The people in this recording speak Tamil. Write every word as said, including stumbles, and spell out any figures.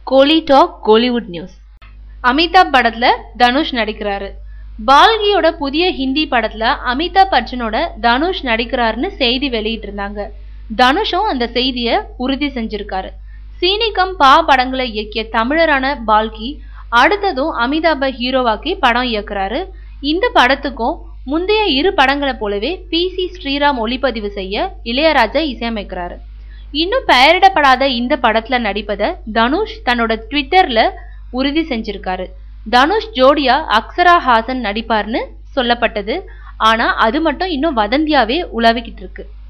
கோலி டாக் கோலிவுட் நியூஸ். அமிதாப் படத்துல தனுஷ் நடிக்கிறாரு. பால்கியோட புதிய ஹிந்தி படத்துல அமிதாப் பச்சனோட தனுஷ் நடிக்கிறாருன்னு செய்தி வெளியிட்டு இருந்தாங்க. தனுஷும் அந்த செய்திய உறுதி செஞ்சிருக்காரு. சீனிகம் பா படங்களை இயக்கிய தமிழரான பால்கி அடுத்ததும் அமிதாப ஹீரோவாக்கி படம் இயக்குறாரு. இந்த படத்துக்கும் முந்தைய இரு படங்களை போலவே பி சி ஸ்ரீராம் ஒளிப்பதிவு செய்ய இளையராஜா இசையமைக்கிறாரு. இன்னும் பெயரிடப்படாத இந்த படத்துல நடிப்பதை தனுஷ் தன்னோட ட்விட்டர்ல உறுதி செஞ்சிருக்காரு. தனுஷ் ஜோடியா அக்ஷரா ஹாசன் நடிப்பார்னு சொல்லப்பட்டது. ஆனா அது மட்டும் இன்னும் வதந்தியாவே உலாவிக்கிட்டு இருக்கு.